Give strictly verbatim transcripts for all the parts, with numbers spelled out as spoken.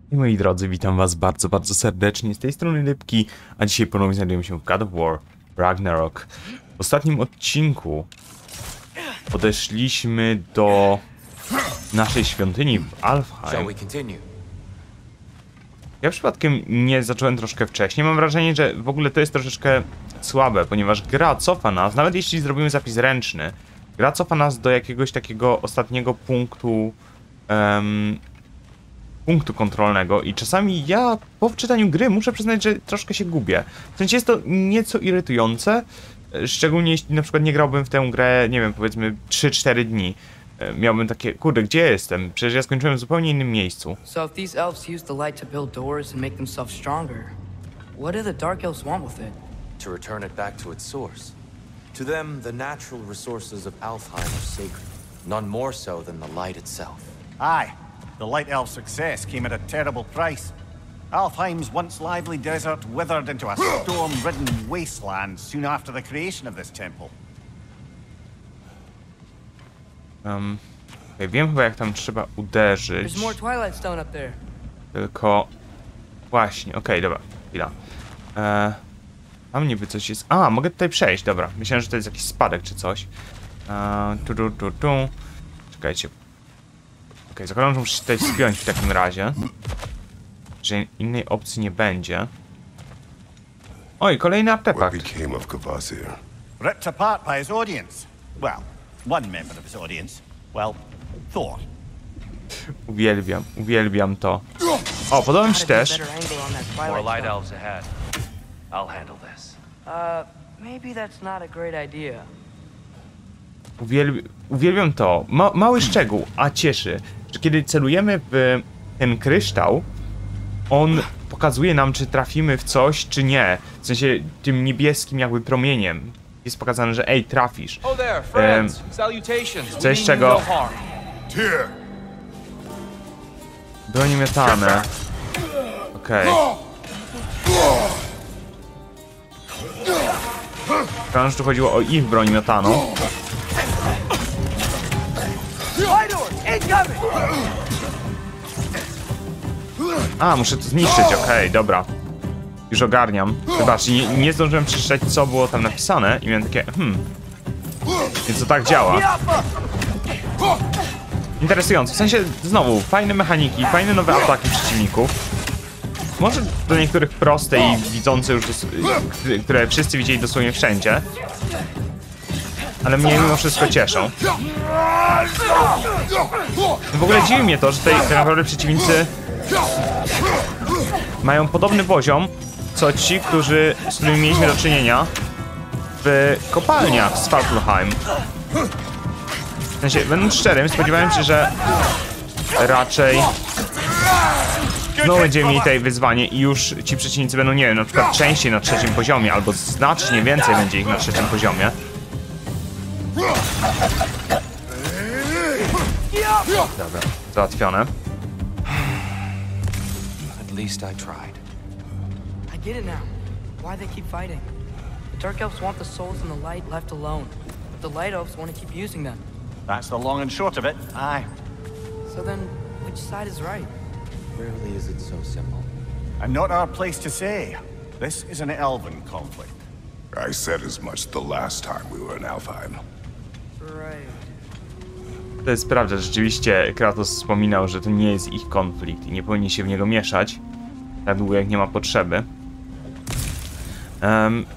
I moi drodzy, witam was bardzo, bardzo serdecznie. Z tej strony Rybki, a dzisiaj ponownie znajdujemy się w God of War Ragnarok. W ostatnim odcinku podeszliśmy do naszej świątyni w Alfheim. Ja przypadkiem nie zacząłem troszkę wcześniej. Mam wrażenie, że w ogóle to jest troszeczkę słabe, ponieważ gra cofa nas, nawet jeśli zrobimy zapis ręczny, gra cofa nas do jakiegoś takiego ostatniego punktu um, punktu kontrolnego i czasami ja po wczytaniu gry muszę przyznać, że troszkę się gubię. W sensie jest to nieco irytujące, szczególnie jeśli na przykład nie grałbym w tę grę, nie wiem, powiedzmy trzy cztery dni. Miałbym takie, kurde, gdzie jestem? Przecież ja skończyłem w zupełnie innym miejscu. So if these elves use the light to build doors and make themselves stronger, what do the Dark Elves want with it? To return it back to its source. To them, the natural resources of Alfheim are sacred, none more so than the light itself. Aye, the Light Elf success came at a terrible price. Alfheim's once lively desert withered into a storm-ridden wasteland soon after the creation of this temple. Um, ja wiem chyba, jak tam trzeba uderzyć. There's more Twilight Stone up there. Tylko... Właśnie, okej, okay, dobra, chwila. Eee, tam niby coś jest... A, mogę tutaj przejść, dobra. Myślałem, że to jest jakiś spadek czy coś. Eee, tu, tu, tu, tu. Czekajcie. Okej, okay, zakładam, że muszę się tutaj spiąć w takim razie. Że innej opcji nie będzie. Oj, kolejny artefakt. Ripped apart by his audience. Well, one member of his audience. Well, Thor. Uwielbiam, uwielbiam to. O, podoba mi się też. More light elves ahead. I'll handle this. Uh, maybe that's not a great idea. Uwielbi uwielbiam to. Ma mały szczegół, a cieszy, że kiedy celujemy w ten kryształ, on pokazuje nam, czy trafimy w coś, czy nie. W sensie tym niebieskim jakby promieniem. Jest pokazane, że ej, trafisz. Ehm, coś czego... Broni miotane. Okej. Okay. Tu chodziło o ich broń miotaną. A, muszę to zniszczyć, okej, okay, dobra. Już ogarniam. Wybaczcie, nie, nie zdążyłem przeczytać, co było tam napisane i miałem takie, hmm. Więc to tak działa. Interesujące, w sensie, znowu, fajne mechaniki, fajne nowe ataki przeciwników. Może do niektórych proste i widzące już, które wszyscy widzieli dosłownie wszędzie. Ale mnie mimo wszystko cieszą. W ogóle dziwi mnie to, że tutaj tak naprawdę przeciwnicy mają podobny poziom, co ci, którzy, z którymi mieliśmy do czynienia w kopalniach z Svartalfheim. W sensie, będąc szczerym, spodziewałem się, że raczej znowu będziemy mieli tutaj wyzwanie i już ci przeciwnicy będą, nie wiem, na przykład częściej na trzecim poziomie, albo znacznie więcej będzie ich na trzecim poziomie. Dobra, załatwione. At least I tried. I get it now. Why they keep fighting. The Dark Elves want the souls and the light left alone. But the Light Elves want to keep using them. That's the long and short of it, aye. So then, which side is right? Rarely is it so simple. And not our place to say. This is an elven conflict. I said as much the last time we were in Alfheim. Right. To jest prawda, rzeczywiście Kratos wspominał, że to nie jest ich konflikt i nie powinni się w niego mieszać tak długo, jak nie ma potrzeby. Um,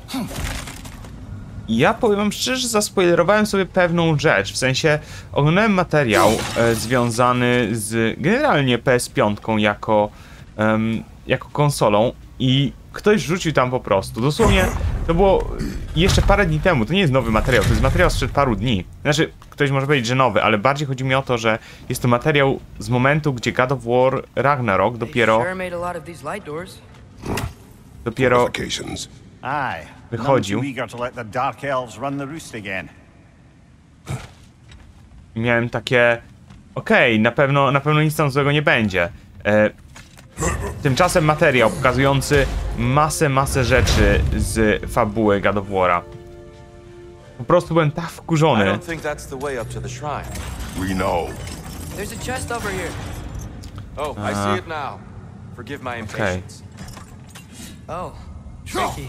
ja powiem wam szczerze, że zaspoilerowałem sobie pewną rzecz, w sensie oglądałem materiał e, związany z generalnie P S pięć jako, um, jako konsolą i ktoś rzucił tam po prostu, dosłownie to było jeszcze parę dni temu, to nie jest nowy materiał, to jest materiał sprzed paru dni. Znaczy, ktoś może powiedzieć, że nowy, ale bardziej chodzi mi o to, że jest to materiał z momentu, gdzie God of War Ragnarok dopiero dopiero Aye. wychodził. I miałem takie, okej, okay, na pewno, na pewno nic tam złego nie będzie. E, Tymczasem materiał pokazujący masę, masę rzeczy z fabuły God of War'a. Po prostu byłem tak wkurzony. We know. There's a chest over here. Oh, I see it now. Forgive my Okej. impatience. Oh, tricky.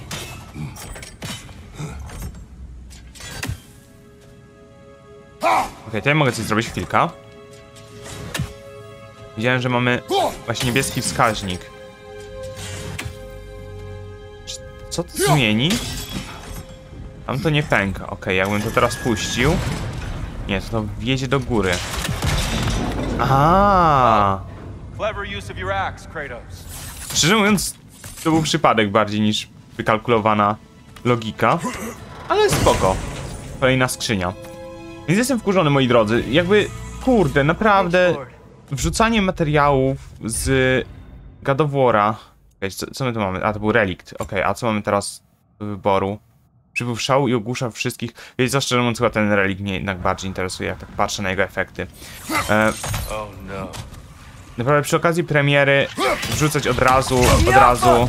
Okej, to ja mogę coś zrobić, chwilka. Widziałem, że mamy właśnie niebieski wskaźnik. Co to zmieni? Tam to nie pęka. Okej, jakbym to teraz puścił. Nie, to, to wjedzie do góry. Aha. Clever use of your axe, Kratos. Szczerze mówiąc, to był przypadek bardziej niż wykalkulowana logika. Ale spoko. Kolejna skrzynia. Więc jestem wkurzony, moi drodzy. Jakby, kurde, naprawdę wrzucanie materiałów z God of War'a. Okay, co, co my tu mamy? A, to był relikt. Okej, okay, a co mamy teraz do wyboru? Przypływ szału i ogłusza wszystkich. Wiecie co, szczerze mówiąc, chyba ten relikt mnie jednak bardziej interesuje, jak tak patrzę na jego efekty. E, Oh no. naprawdę przy okazji premiery wrzucać od razu, od razu...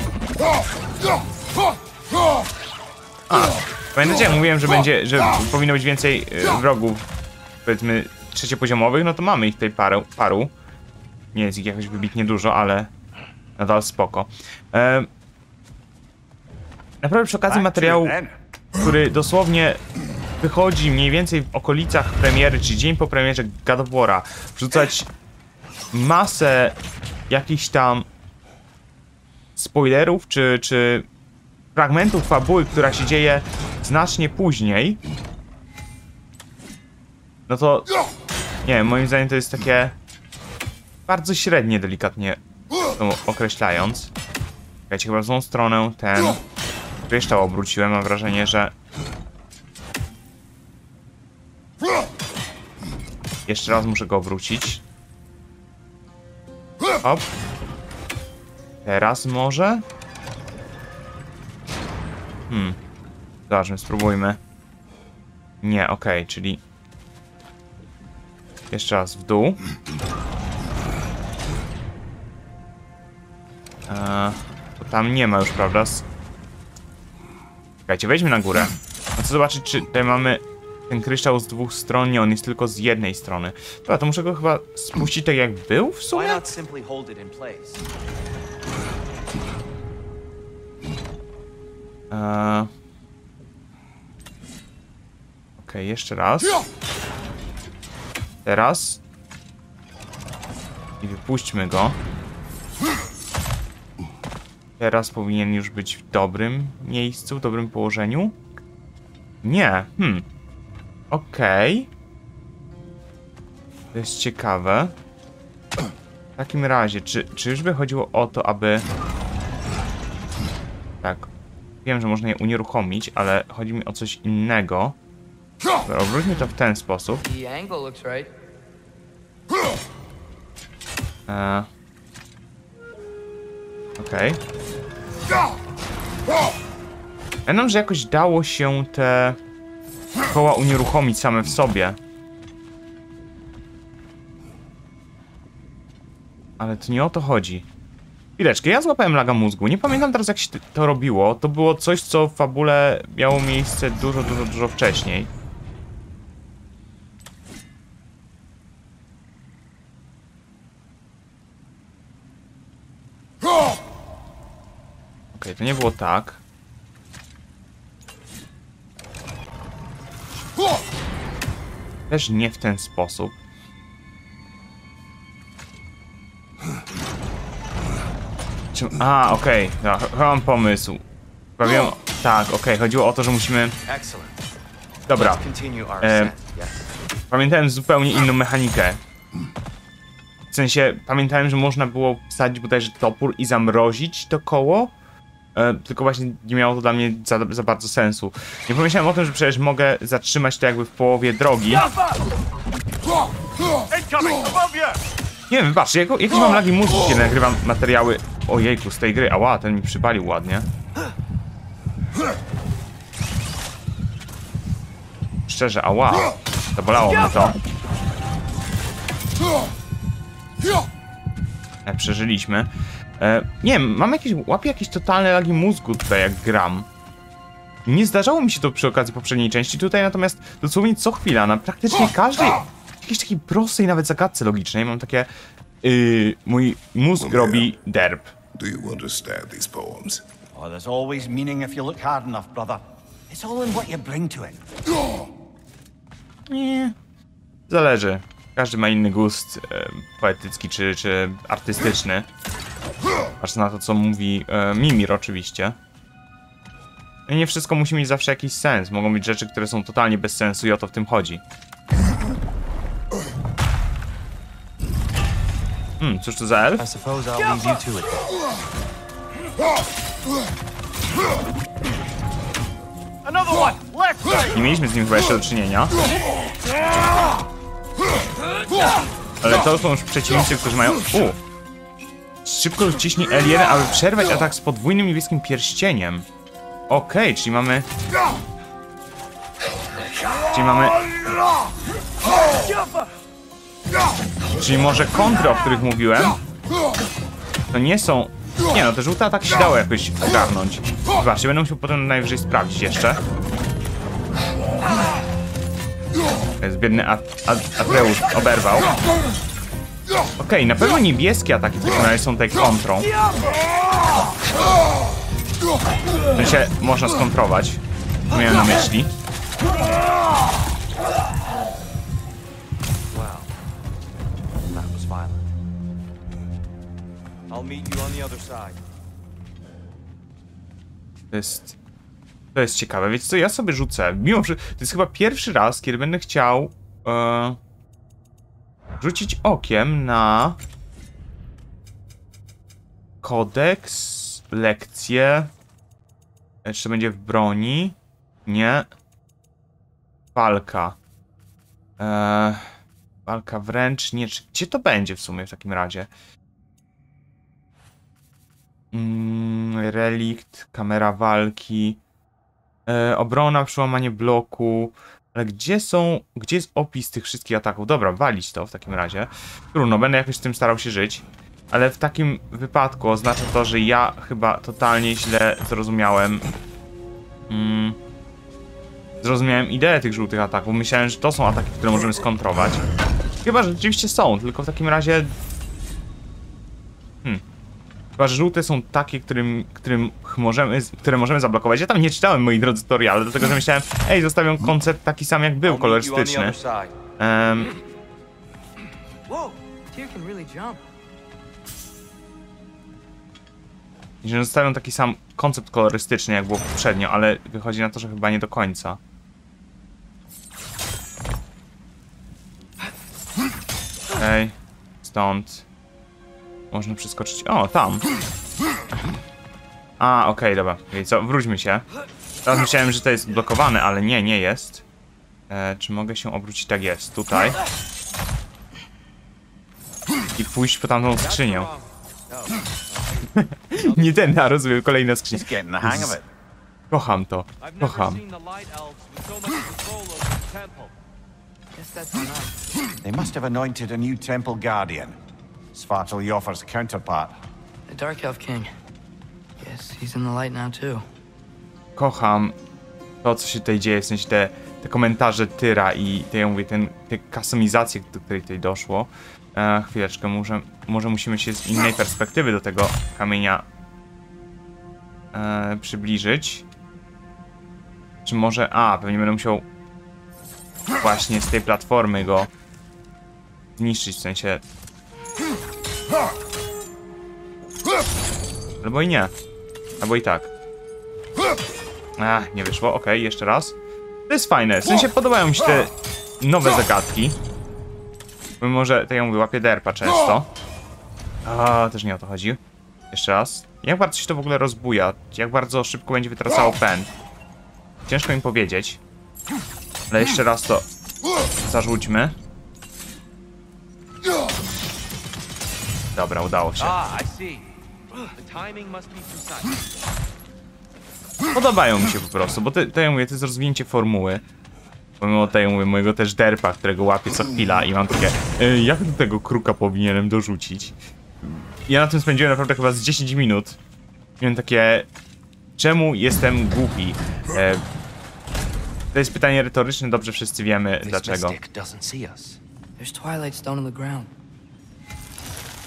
A, pamiętacie, jak mówiłem, że będzie, że powinno być więcej e, wrogów, powiedzmy, trzeciopoziomowych, no to mamy ich tutaj parę, paru. Nie jest ich jakoś wybitnie dużo, ale nadal spoko. E, naprawdę przy okazji materiału, który dosłownie wychodzi mniej więcej w okolicach premiery, czy dzień po premierze God of War'a, wrzucać masę jakichś tam spoilerów, czy, czy fragmentów fabuły, która się dzieje znacznie później, no to nie wiem, moim zdaniem to jest takie bardzo średnie, delikatnie to określając. Słuchajcie, chyba w złą stronę ten kryształ obróciłem, mam wrażenie, że jeszcze raz muszę go obrócić. Hop. Teraz może? Hmm. Zobaczmy, spróbujmy. Nie, okej, okay, czyli jeszcze raz w dół. Eee, to tam nie ma już, prawda? Czekajcie, wejdźmy na górę. Chcę zobaczyć, czy tutaj mamy ten kryształ z dwóch stron. Nie, on jest tylko z jednej strony. Dobra, to muszę go chyba spuścić tak jak był w Why sumie? not simply hold it in place? Eee... Okej, okay, jeszcze raz. Teraz. I wypuśćmy go. Teraz powinien już być w dobrym miejscu, w dobrym położeniu. Nie, hmm. Okej. Okay. To jest ciekawe. W takim razie, czy, czy już by chodziło o to, aby... Tak. Wiem, że można je unieruchomić, ale chodzi mi o coś innego. Dobra, obróćmy to w ten sposób. The angle looks right. Eee. Okej. Okay. Pamiętam, że jakoś dało się te koła unieruchomić same w sobie. Ale to nie o to chodzi. Chwileczkę, ja złapałem laga mózgu. Nie pamiętam teraz, jak się to robiło. To było coś, co w fabule miało miejsce dużo, dużo, dużo wcześniej. Okej, okay, to nie było tak. Też nie w ten sposób. Czym... A, okej, okay. No, chyba mam pomysł. Powiem... Tak, okej, okay. Chodziło o to, że musimy... Dobra. E, pamiętałem zupełnie inną mechanikę. W sensie, pamiętałem, że można było wsadzić bodajże topór i zamrozić to koło. E, tylko właśnie nie miało to dla mnie za, za bardzo sensu. Nie pomyślałem o tym, że przecież mogę zatrzymać to jakby w połowie drogi. Nie wiem, wybaczcie, jak, jakieś mam lagi mózgu, kiedy nagrywam materiały ojejku z tej gry. Ała, ten mi przypalił ładnie. Szczerze, ała. Zabolało mnie to. E, przeżyliśmy. E, nie wiem, mam jakieś, łapię jakieś totalne lagi mózgu tutaj, jak gram. Nie zdarzało mi się to przy okazji poprzedniej części tutaj, natomiast dosłownie co chwila, na praktycznie każdej jakiejś takiej prostej nawet zagadce logicznej mam takie Yy, mój mózg robi derp. Do you understand these poems? Oh, there's always meaning if you look hard enough, brother. It's all in what you bring to it. Nie. Zależy. Każdy ma inny gust e, poetycki czy, czy artystyczny. Patrz na to, co mówi e, Mimir oczywiście. I nie wszystko musi mieć zawsze jakiś sens. Mogą być rzeczy, które są totalnie bez sensu i o to w tym chodzi. Hmm, cóż to za elf? I suppose I'll leave you to it. Another one! Left side! Nie mieliśmy z nim chyba jeszcze do czynienia. Ale to są już przeciwnicy, którzy mają... U! Szybko wciśnij L jeden, aby przerwać atak z podwójnym niebieskim pierścieniem. Okej, okay, czyli mamy... Czyli mamy... Czyli może kontry, o których mówiłem, to nie są... Nie no, te żółte ataki się dało jakoś ogarnąć. Zobaczcie, będę musiał potem najwyżej sprawdzić jeszcze. To jest biedny At At Atreus, oberwał. Okej, okay, na pewno niebieskie ataki w takim razie są tutaj kontrą. W sensie można skontrować. Co miałem na myśli. That was violent. I'll meet you on the other side. To jest... To jest ciekawe. Wiecie co, ja sobie rzucę. Mimo że to jest chyba pierwszy raz, kiedy będę chciał e, rzucić okiem na kodeks, lekcje. Jeszcze będzie w broni. Nie. Walka. E, walka wręcz. Nie. Gdzie to będzie w sumie w takim razie? Mm, relikt, kamera walki. E, obrona, przełamanie bloku. Ale gdzie są... Gdzie jest opis tych wszystkich ataków? Dobra, walić to w takim razie. Trudno, będę jakoś z tym starał się żyć. Ale w takim wypadku oznacza to, że ja chyba totalnie źle zrozumiałem... Mm, zrozumiałem ideę tych żółtych ataków. Myślałem, że to są ataki, które możemy skontrować. Chyba, że rzeczywiście są, tylko w takim razie... Hmm. Chyba, że żółte są takie, którym, którym możemy, które możemy zablokować. Ja tam nie czytałem, moi drodzy, tutoriale, dlatego że myślałem, ej, zostawią koncept taki sam jak był, kolorystyczny. Um, Whoa, Tyr can really jump. I że zostawią taki sam koncept kolorystyczny, jak było poprzednio, ale wychodzi na to, że chyba nie do końca. Okej, okay. Stąd można przeskoczyć. O, tam. A, okej, okay, dobra. Okay, co? Wróćmy się. Teraz myślałem, że to jest blokowane, ale nie, nie jest. E, czy mogę się obrócić? Tak jest, tutaj. I pójść po tamtą skrzynię. Nie ten, a rozumiem, kolejna skrzynia. Kocham to, kocham. They must have anointed a new temple guardian. Svartal Jofr's counterpart. The Dark Elf King. Yes, he's in the light now too. Kocham to, co się tutaj dzieje, w sensie te, te komentarze Tyra i te, ja mówię, ten, te kustomizacje, do której tutaj doszło. E, chwileczkę, może, może musimy się z innej perspektywy do tego kamienia e, przybliżyć. Czy może... A, pewnie będę musiał właśnie z tej platformy go zniszczyć, w sensie... Albo i nie. Albo i tak. Ach, nie wyszło. Okej, okay, jeszcze raz. To jest fajne. W sensie podobają mi się te nowe zagadki. Mimo, że tak jak mówię, łapię derpa często. A, też nie o to chodzi. Jeszcze raz. Jak bardzo się to w ogóle rozbuja? Jak bardzo szybko będzie wytracało pęd? Ciężko mi powiedzieć. Ale jeszcze raz to zarzućmy. Dobra, udało się. Podobają mi się po prostu, bo te, te, ja mówię, to jest rozwinięcie formuły. Pomimo tej, mówię, mojego też derpa, którego łapię co chwila i mam takie, e, jak do tego kruka powinienem dorzucić? Ja na tym spędziłem naprawdę chyba z dziesięć minut. Miałem takie, czemu jestem głupi? E, to jest pytanie retoryczne, dobrze wszyscy wiemy dlaczego. There's Twilight Stone on the ground.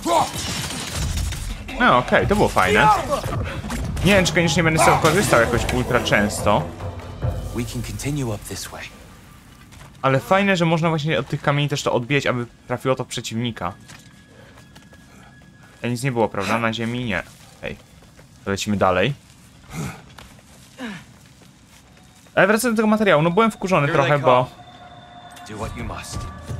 No okej, okay, to było fajne. Nie wiem, czy koniecznie będę z tego korzystał jakoś ultra często. We can continue up this way. Ale fajne, że można właśnie od tych kamieni też to odbijać, aby trafiło to w przeciwnika. A nic nie było, prawda? Na ziemi? Nie. Hej. To lecimy dalej. Ale wracając do tego materiału, no byłem wkurzony trochę, bo... Do what you must.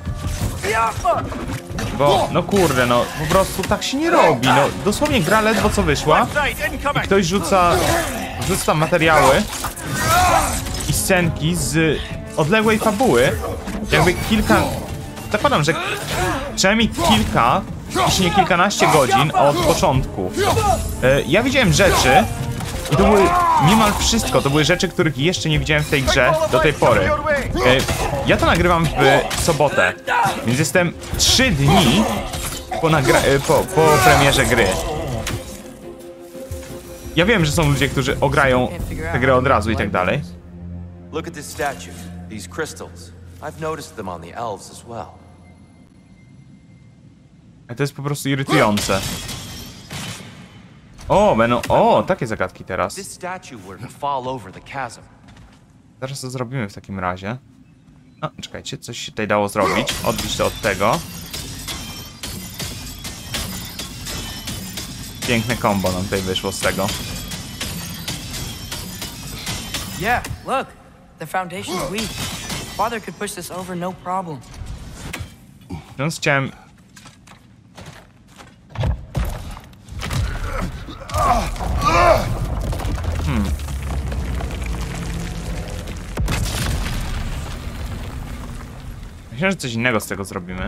Bo, no kurde, no po prostu tak się nie robi, no dosłownie gra ledwo co wyszła i ktoś rzuca, rzuca materiały i scenki z odległej fabuły, jakby kilka, zakładam, że przynajmniej kilka, jeśli nie kilkanaście godzin od początku. Ja widziałem rzeczy i to były niemal wszystko, to były rzeczy, których jeszcze nie widziałem w tej grze do tej pory. Ja to nagrywam w sobotę, więc jestem trzy dni po, po, po premierze gry. Ja wiem, że są ludzie, którzy ograją tę grę od razu i tak dalej. Look at this statue, these crystals. I've noticed them on the elves as well. A to jest po prostu irytujące. O, będą, o, takie zagadki teraz. This statue were to fall over the chasm. Zaraz to zrobimy w takim razie. No, czekajcie, coś się tutaj dało zrobić. Odbić to od tego. Piękne combo nam tutaj wyszło z tego. Yeah, look. The foundation's weak. Father could push this over no problem. Więc chciałem... Hmm. Myślę, że coś innego z tego zrobimy.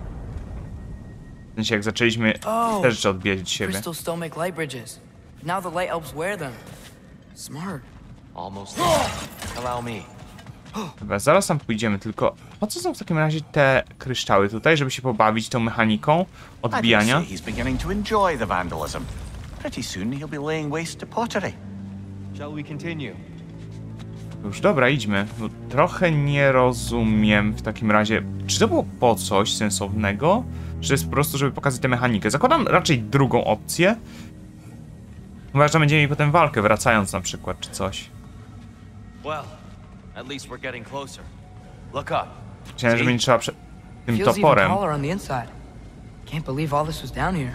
W sensie, jak zaczęliśmy te rzeczy odbijać od siebie. Crystals still make light bridges. Now the light elves wear them. Smart. Almost there. Allow me. Dobra, zaraz tam pójdziemy, tylko po co są w takim razie te kryształy tutaj, żeby się pobawić tą mechaniką odbijania? He's beginning to enjoy the vandalism. Pretty soon he'll be laying waste to pottery. Shall we continue? Już dobra, idźmy. No, trochę nie rozumiem w takim razie, czy to było po coś sensownego, czy to jest po prostu, żeby pokazać tę mechanikę. Zakładam raczej drugą opcję. Chyba, że będziemy mieli potem walkę, wracając na przykład, czy coś. Well, at least we're getting closer. Look up. Chciałem, że będzie trzeba przed tym Feels even toporem. taller on the inside. Can't believe all this was down here.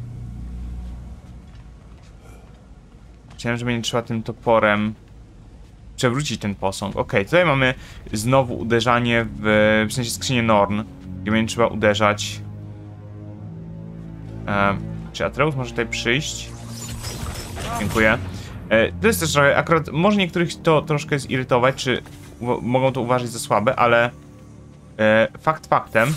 Chciałem, że będzie trzeba tym toporem przewrócić ten posąg. Okej, okay, tutaj mamy znowu uderzanie w, w sensie skrzynię Norn, gdzie będzie trzeba uderzać. E, czy Atreus może tutaj przyjść? Dziękuję. E, to jest też trochę, akurat może niektórych to troszkę zirytować, czy u, mogą to uważać za słabe, ale e, fakt faktem,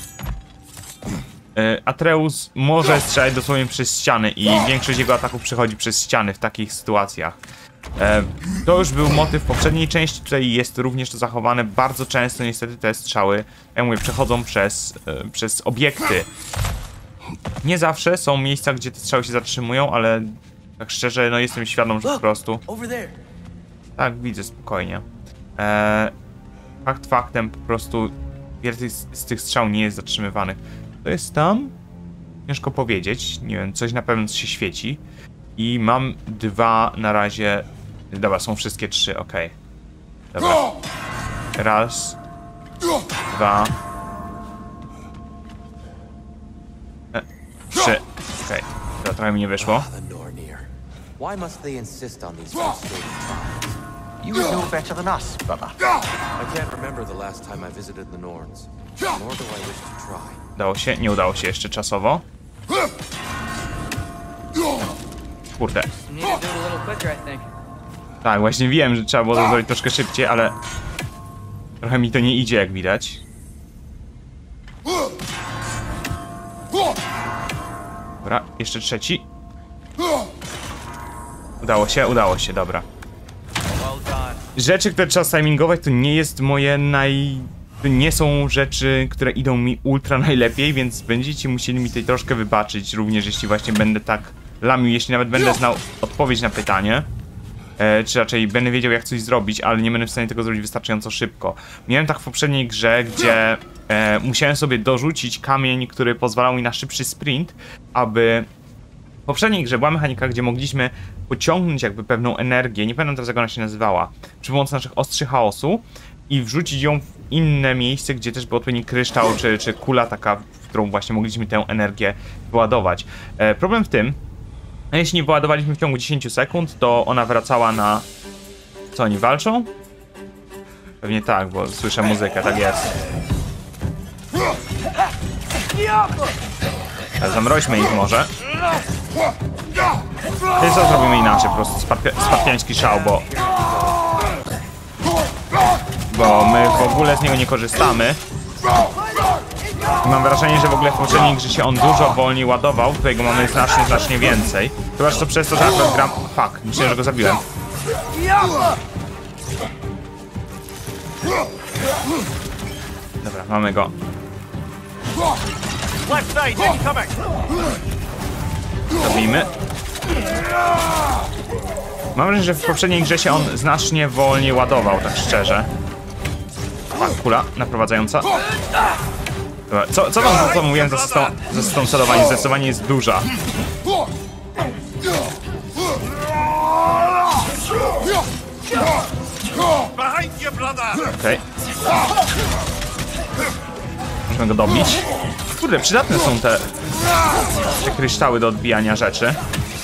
e, Atreus może strzelać dosłownie przez ściany i większość jego ataków przechodzi przez ściany w takich sytuacjach. E, to już był motyw w poprzedniej części, tutaj jest również to zachowane. Bardzo często niestety te strzały, jak mówię, przechodzą przez, e, przez obiekty. Nie zawsze są miejsca, gdzie te strzały się zatrzymują, ale tak szczerze, no jestem świadom, że po prostu... Over there. Tak, widzę, spokojnie. E, fakt faktem, po prostu wiele z, z tych strzał nie jest zatrzymywanych. To jest tam? Ciężko powiedzieć, nie wiem, coś na pewno się świeci. I mam dwa na razie... Dobra, są wszystkie trzy, okej. Okay. Dobra. Raz. Dwa. E, trzy. Okej. Okay. To trochę mi nie wyszło. Ah, the Nornir. Why must they insist on these frustrating trials? You would know better than us, brother. I can't remember the last time I visited the Norns. Nor do I wish to try. Udało się? Nie udało się jeszcze czasowo. Kurde. You need to do it a little quicker, I think. Tak, właśnie wiem, że trzeba było to zrobić troszkę szybciej, ale trochę mi to nie idzie, jak widać. Dobra, jeszcze trzeci. Udało się, udało się, dobra. Rzeczy, które trzeba timingować, to nie jest moje naj... To nie są rzeczy, które idą mi ultra najlepiej, więc będziecie musieli mi tutaj troszkę wybaczyć, również jeśli właśnie będę tak lamił, jeśli nawet będę znał odpowiedź na pytanie. E, czy raczej będę wiedział, jak coś zrobić, ale nie będę w stanie tego zrobić wystarczająco szybko. Miałem tak w poprzedniej grze, gdzie e, musiałem sobie dorzucić kamień, który pozwalał mi na szybszy sprint, aby w poprzedniej grze była mechanika, gdzie mogliśmy pociągnąć jakby pewną energię, nie pamiętam teraz jak ona się nazywała, przy pomocy naszych ostrzy chaosu i wrzucić ją w inne miejsce, gdzie też był odpowiedni kryształ, czy, czy kula taka, w którą właśnie mogliśmy tę energię wyładować. E, problem w tym, no jeśli nie wyładowaliśmy w ciągu dziesięciu sekund, to ona wracała na... Co, oni walczą? Pewnie tak, bo słyszę muzykę, tak jest. Zamroźmy ich może. I co zrobimy inaczej, po prostu spartiański szał, bo... Bo my w ogóle z niego nie korzystamy. I mam wrażenie, że w ogóle w poprzedniej grze się on dużo wolniej ładował, tutaj go mamy znacznie, znacznie więcej. Chyba, że to przez to, że akurat gram... Fuck, myślę, że go zabiłem. Dobra, mamy go. Zabijmy. Mam wrażenie, że w poprzedniej grze się on znacznie wolniej ładował, tak szczerze. Fuck, kula naprowadzająca. Dobra, co, co wam co mówiłem za system celowania? Zdecydowanie jest duża. Okej. Okay. Możemy go dobić. Kurde, przydatne są te, te kryształy do odbijania rzeczy.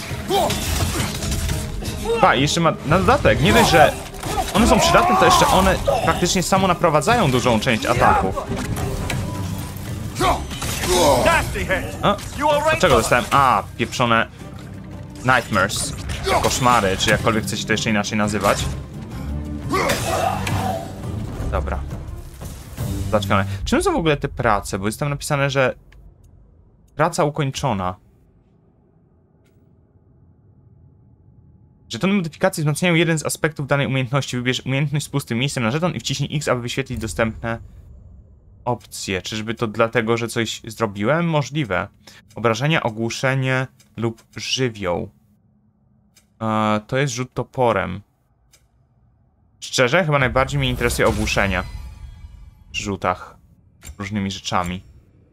Pa, i jeszcze ma na dodatek, nie dość, że one są przydatne, to jeszcze one praktycznie samo naprowadzają dużą część ataków. A, dlaczego dostałem? A, pieprzone nightmares, koszmary, czy jakkolwiek chcecie to jeszcze inaczej nazywać. Dobra. Zaczekamy. Czym są w ogóle te prace? Bo jest tam napisane, że praca ukończona. Żetony modyfikacji wzmacniają jeden z aspektów danej umiejętności. Wybierz umiejętność z pustym miejscem na żeton i wciśnij X, aby wyświetlić dostępne opcje. Czyżby to dlatego, że coś zrobiłem? Możliwe. Obrażenia, ogłuszenie lub żywioł. Eee, to jest rzut toporem. Szczerze, chyba najbardziej mnie interesuje ogłuszenie. W rzutach. Różnymi rzeczami.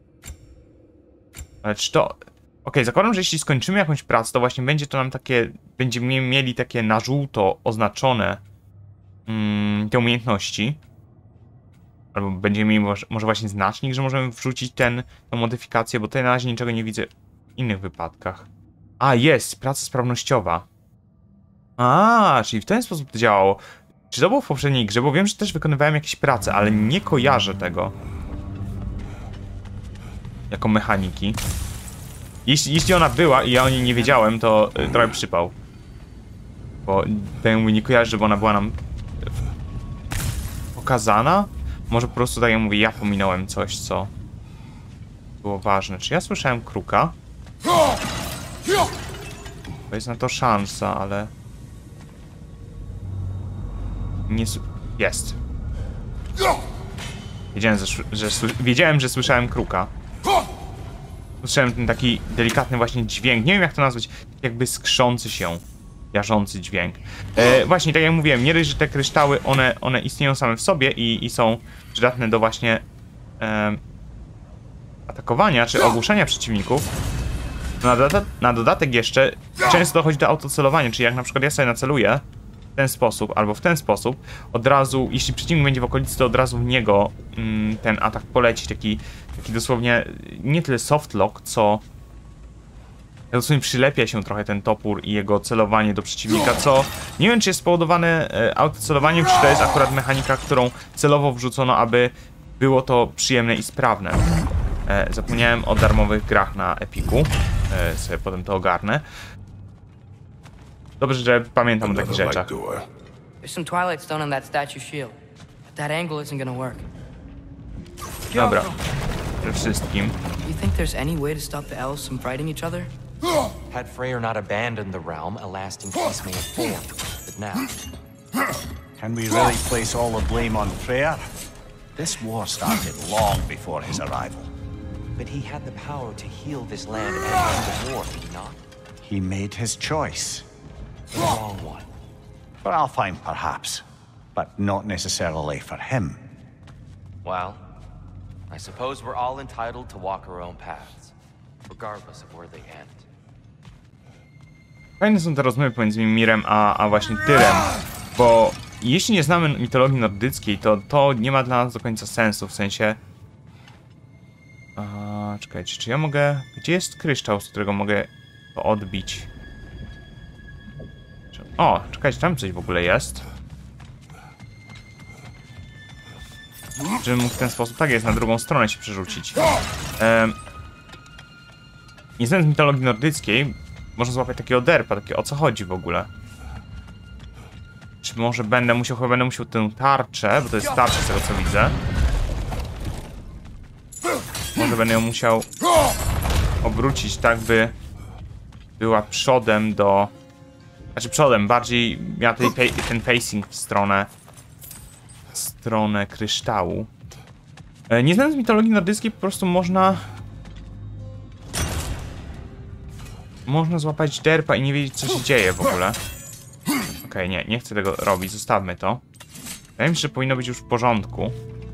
Ale czy to... Okej, okay, zakładam, że jeśli skończymy jakąś pracę, to właśnie będzie to nam takie... Będziemy mieli takie na żółto oznaczone mm, te umiejętności. Albo będziemy mieli może, może właśnie znacznik, że możemy wrzucić ten, tę modyfikację, bo tutaj na razie niczego nie widzę w innych wypadkach. A, jest! Praca sprawnościowa. A, czyli w ten sposób to działało. Czy to było w poprzedniej grze? Bo wiem, że też wykonywałem jakieś prace, ale nie kojarzę tego. Jako mechaniki. Jeśli, jeśli ona była i ja o niej nie wiedziałem, to y, trochę przypał. Bo ten nie kojarzę, żeby ona była nam pokazana. Może po prostu tak jak mówię, ja pominąłem coś, co było ważne. Czy ja słyszałem kruka? To jest na to szansa, ale... Nie s... Jest. Wiedziałem, że, że, wiedziałem, że słyszałem kruka. Słyszałem ten taki delikatny właśnie dźwięk. Nie wiem jak to nazwać. Jakby skrzący się. Jarzący dźwięk. E, właśnie, tak jak mówiłem, nie dość, że te kryształy, one, one istnieją same w sobie i, i są przydatne do właśnie e, atakowania czy ogłuszenia przeciwników. Na, doda na dodatek jeszcze często dochodzi do autocelowania, czyli jak na przykład ja sobie naceluję w ten sposób albo w ten sposób, od razu, jeśli przeciwnik będzie w okolicy, to od razu w niego mm, ten atak poleci, taki, taki dosłownie nie tyle softlock, co dosłownie przylepia się trochę ten topór i jego celowanie do przeciwnika, co nie wiem, czy jest spowodowane e, autocelowaniem, czy to jest akurat mechanika, którą celowo wrzucono, aby było to przyjemne i sprawne. E, zapomniałem o darmowych grach na Epiku, e, sobie potem to ogarnę. Dobrze, że pamiętam o takich rzeczach. There's some Twilight Stone on that statue shield. But that angle isn't gonna work. Dobra, przede wszystkim. Do you think there's any way to stop the elves from fighting each other? Had Freyr not abandoned the realm, a lasting peace may have formed. But now... Can we really place all the blame on Freyr? This war started long before his arrival. But he had the power to heal this land and end the war, did he not? He made his choice. The wrong one. For Alfheim, perhaps. But not necessarily for him. Well, I suppose we're all entitled to walk our own paths, regardless of where they end. Fajne są te rozmowy pomiędzy Mirem a, a właśnie Tyrem, bo jeśli nie znamy mitologii nordyckiej, to to nie ma dla nas do końca sensu, w sensie... A, czekajcie, czy ja mogę... Gdzie jest kryształ, z którego mogę to odbić? O, czekajcie, tam coś w ogóle jest. Żebym mógł w ten sposób, tak jest, na drugą stronę się przerzucić. Ehm, nie znając mitologii nordyckiej, można złapać takiego derpa, takie o co chodzi w ogóle. Czy może będę musiał, chyba będę musiał tę tarczę, bo to jest tarcza z tego co widzę. Może będę ją musiał obrócić tak, by była przodem do... Znaczy przodem, bardziej miała tej, ten facing w stronę w stronę kryształu. E, nie znając mitologii nordyckiej, po prostu można można złapać derpa i nie wiedzieć co się dzieje w ogóle. Okej, okay, nie, nie chcę tego robić, zostawmy to. Wydaje mi się, że powinno być już w porządku.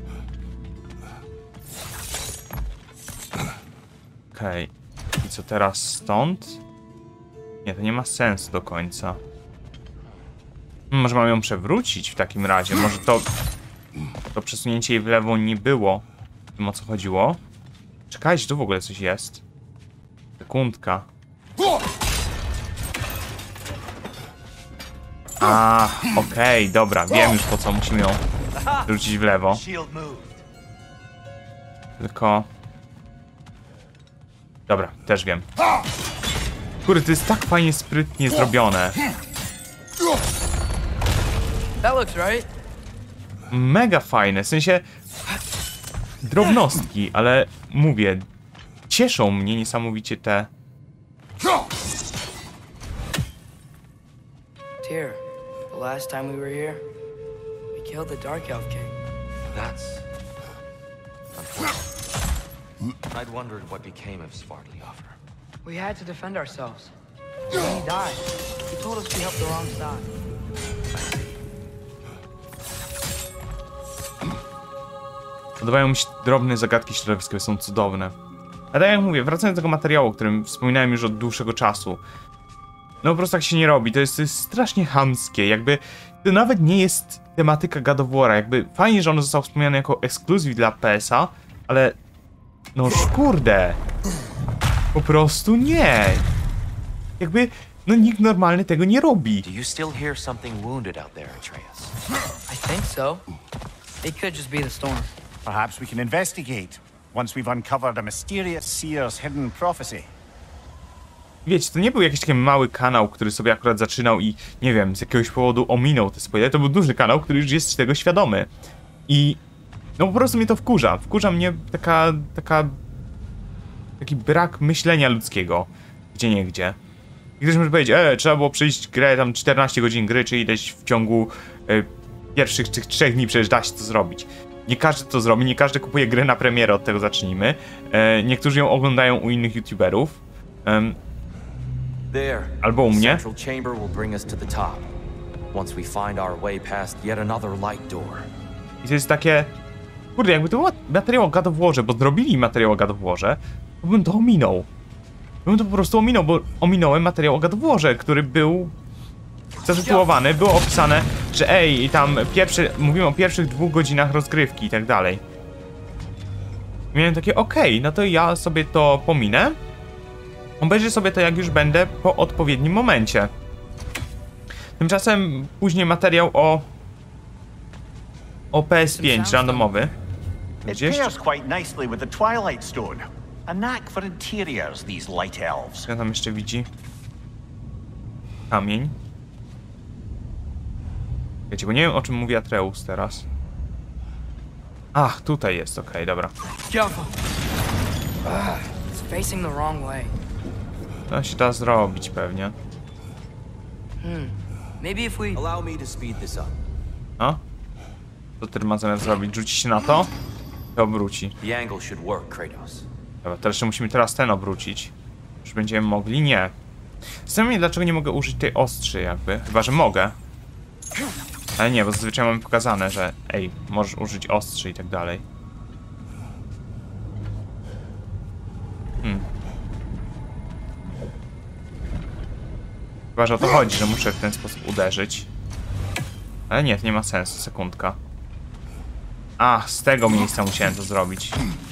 Okej, okay. I co teraz stąd? Nie, to nie ma sensu do końca. Może mam ją przewrócić w takim razie. Może to... To przesunięcie jej w lewo nie było tym, o co chodziło. Czekajcie, tu w ogóle coś jest. Sekundka. A, okej, okay, dobra, wiem już po co musimy ją rzucić w lewo. Tylko... Dobra, też wiem. Kurde, to jest tak fajnie, sprytnie zrobione. That looks right. Mega fajne, w sensie... Drobnostki, ale mówię... Cieszą mnie niesamowicie te... Tyr, the last time we were here, we killed the Dark Elf King. That's unfortunate. I'd wondered what became of Svartalfheim. We had to defend ourselves. And when he died, he told us we helped the wrong side. Podobają mi się drobne zagadki środowiskowe, są cudowne. A tak jak mówię, wracając do tego materiału, o którym wspominałem już od dłuższego czasu. No po prostu tak się nie robi, to jest, to jest strasznie chamskie, jakby to nawet nie jest tematyka God of War'a, jakby fajnie, że on został wspomniany jako ekskluzyw dla P S a, ale no kurde, po prostu nie. Jakby, no nikt normalny tego nie robi. Do you still hear something wounded out there, Atreus? I think so. It could just be the storm. Perhaps we can investigate, once we've uncovered a mysterious seer's hidden prophecy. Wiecie, to nie był jakiś taki mały kanał, który sobie akurat zaczynał i, nie wiem, z jakiegoś powodu ominął te spoilery. To był duży kanał, który już jest tego świadomy. I no po prostu mnie to wkurza. Wkurza mnie taka, taka, taki brak myślenia ludzkiego, gdzie nie gdzie. I ktoś może powiedzieć, e, trzeba było przejść grę tam czternaście godzin gry, czy ileś w ciągu e, pierwszych tych trzech dni przecież da się to zrobić. Nie każdy to zrobi, nie każdy kupuje grę na premierę, od tego zacznijmy. E, niektórzy ją oglądają u innych youtuberów. Um, Albo u mnie. I to jest takie... Kurde, jakby to było materiał o God of Warze, bo zrobili materiał o God of Warze, to bym to ominął. Bym to po prostu ominął, bo ominąłem materiał o God of Warze, który był zatytułowany, było opisane, że ej, i tam pierwszy, mówimy o pierwszych dwóch godzinach rozgrywki i tak dalej. I miałem takie, okej, okay, no to ja sobie to pominę. Obejrzę sobie to, jak już będę po odpowiednim momencie. Tymczasem później materiał o o P S pięć randomowy. Gdzieś? It pairs quite nicely with the Twilight Stone. A knack for interiors, these light elves. Ja tam jeszcze widzi kamień. Wiecie, bo nie wiem, o czym mówi Atreus teraz. Ach, tutaj jest, okej, okay, dobra. It's facing the wrong way. To się da zrobić pewnie. Hmm. Maybe if we allow me to speed this up. No? Co ty ma zamiar zrobić? Rzuci się na to? To obróci. The angle should work, Kratos. Dobra, to jeszcze musimy teraz ten obrócić. Już będziemy mogli? Nie. Zastanawiam się, dlaczego nie mogę użyć tej ostrzy jakby. Chyba, że mogę. Ale nie, bo zazwyczaj mamy pokazane, że ej, możesz użyć ostrzy i tak dalej. Chyba, że o to chodzi, że muszę w ten sposób uderzyć. Ale nie, to nie ma sensu, sekundka. A, z tego miejsca musiałem to zrobić.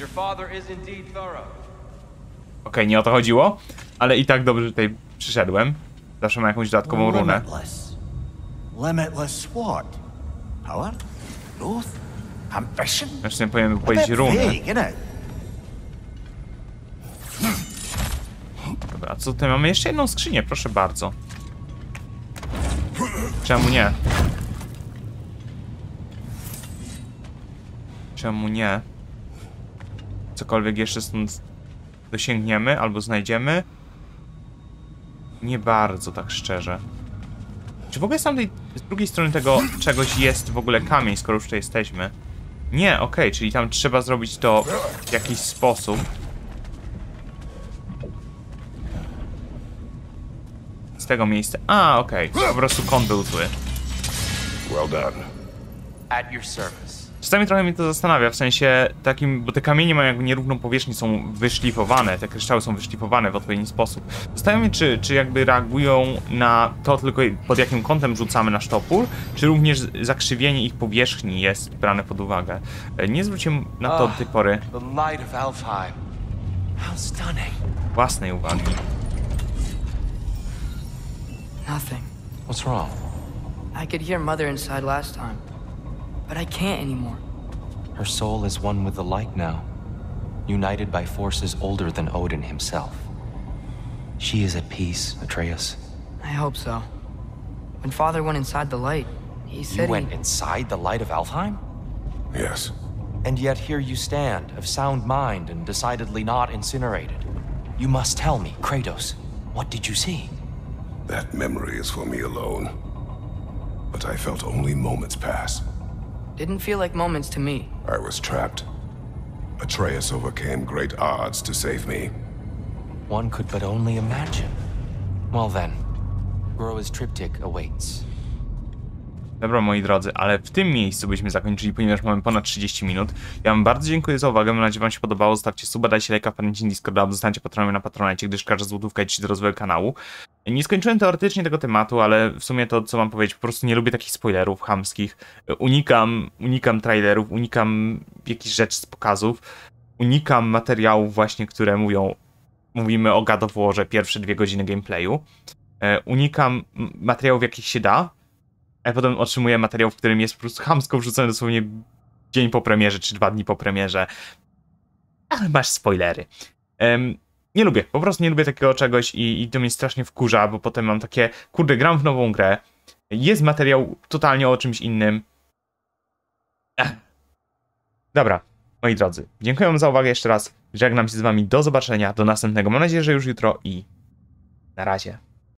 Okej, nie o to chodziło, ale i tak dobrze, że tutaj przyszedłem. Zawsze mam jakąś dodatkową runę. Limitless. Limitless what? Power? Growth? Ambition? Zresztą powinien powiedzieć runę. Vague, innit? Dobra, a co tutaj mamy? Jeszcze jedną skrzynię, proszę bardzo. Czemu nie? Czemu nie? Cokolwiek jeszcze stąd dosięgniemy albo znajdziemy? Nie bardzo, tak szczerze. Czy w ogóle z tamtej, z drugiej strony tego czegoś jest w ogóle kamień, skoro już tutaj jesteśmy? Nie, okej, okay, czyli tam trzeba zrobić to w jakiś sposób. Z tego miejsca. A, okej. Okay. Po prostu kąt był zły. Well done. At your service. Czasami trochę mnie to zastanawia, w sensie takim, bo te kamienie mają jakby nierówną powierzchnię, są wyszlifowane, te kryształy są wyszlifowane w odpowiedni sposób. Zastanawiam mnie, czy, czy jakby reagują na to tylko pod jakim kątem rzucamy nasz topór, czy również zakrzywienie ich powierzchni jest brane pod uwagę. Nie zwróciłem na to do tej pory The light of Alfheim. How stunning. własnej uwagi. Nothing. What's wrong? I could hear Mother inside last time, but I can't anymore. Her soul is one with the light now, united by forces older than Odin himself. She is at peace, Atreus. I hope so. When Father went inside the light, he said You went he... inside the light of Alfheim? Yes. And yet here you stand, of sound mind and decidedly not incinerated. You must tell me, Kratos, what did you see? That memory is for me alone. But I felt only moments pass. Didn't feel like moments to me. I was trapped. Atreus overcame great odds to save me. One could but only imagine. Well then, Groa's triptych awaits. Dobra, moi drodzy, ale w tym miejscu byśmy zakończyli, ponieważ mamy ponad trzydzieści minut. Ja wam bardzo dziękuję za uwagę, mam nadzieję, że wam się podobało. Zostawcie suba, dajcie lajka, wpadnijcie na Discorda, zostańcie patronami na Patronite, gdyż każda złotówka idzie do rozwoju kanału. Nie skończyłem teoretycznie tego tematu, ale w sumie to, co mam powiedzieć, po prostu nie lubię takich spoilerów chamskich. Unikam, unikam trailerów, unikam jakichś rzeczy z pokazów. Unikam materiałów właśnie, które mówią, mówimy o God of Warze, pierwsze dwie godziny gameplayu. Unikam materiałów, jakich się da. A potem otrzymuję materiał, w którym jest po prostu chamsko wrzucony dosłownie dzień po premierze, czy dwa dni po premierze. Ale masz spoilery. Um, nie lubię, po prostu nie lubię takiego czegoś i, i to mnie strasznie wkurza, bo potem mam takie, kurde, gram w nową grę, jest materiał totalnie o czymś innym. Ech. Dobra, moi drodzy, dziękuję wam za uwagę jeszcze raz, żegnam się z wami, do zobaczenia, do następnego, mam nadzieję, że już jutro i na razie.